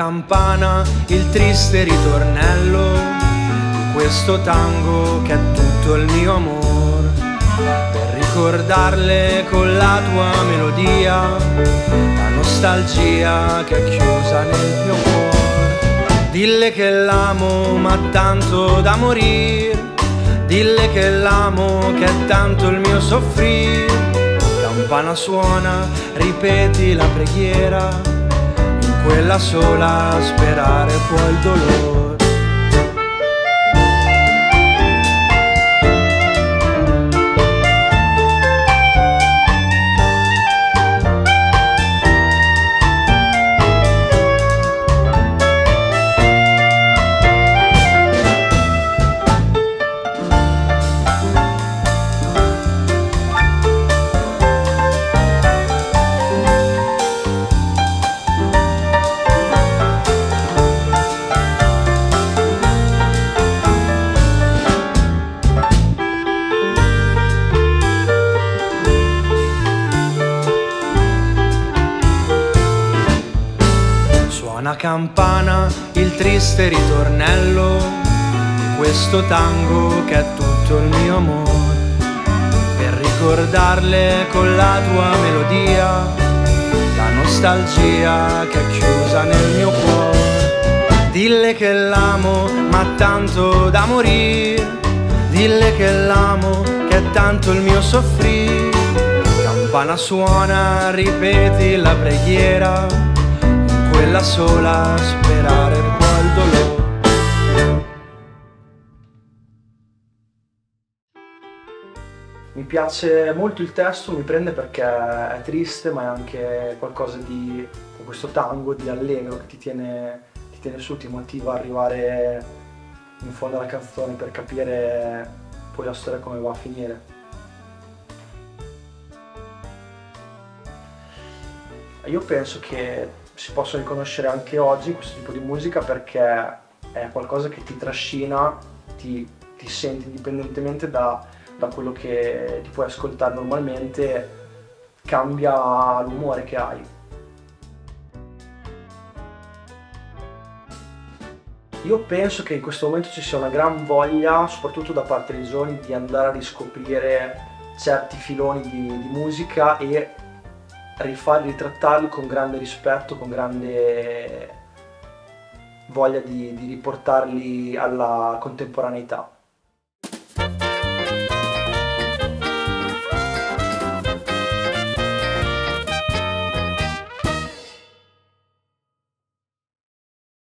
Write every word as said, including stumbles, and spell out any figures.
campana il triste ritornello di questo tango che è tutto il mio amor, per ricordarle con la tua melodia la nostalgia che è chiusa nel mio cuore. Dille che l'amo ma tanto da morire, dille che l'amo che è tanto il mio soffrire. Campana suona, ripeti la preghiera, in quella sola sperare può il dolore. Suona campana il triste ritornello di questo tango che è tutto il mio amore, per ricordarle con la tua melodia la nostalgia che è chiusa nel mio cuore. Dille che l'amo ma tanto da morire, dille che l'amo che è tanto il mio soffrire. Campana suona, ripeti la preghiera, quella sola sperare può il dolore. Mi piace molto il testo, mi prende perché è triste ma è anche qualcosa di, con questo tango, di allegro che ti tiene, ti tiene su, ti motiva ad arrivare in fondo alla canzone per capire poi la storia come va a finire. Io penso che si possa riconoscere anche oggi questo tipo di musica perché è qualcosa che ti trascina, ti, ti senti indipendentemente da, da quello che ti puoi ascoltare normalmente, cambia l'umore che hai. Io penso che in questo momento ci sia una gran voglia, soprattutto da parte dei giovani, di andare a riscoprire certi filoni di, di musica e rifarli, ritrattarli con grande rispetto, con grande voglia di, di riportarli alla contemporaneità.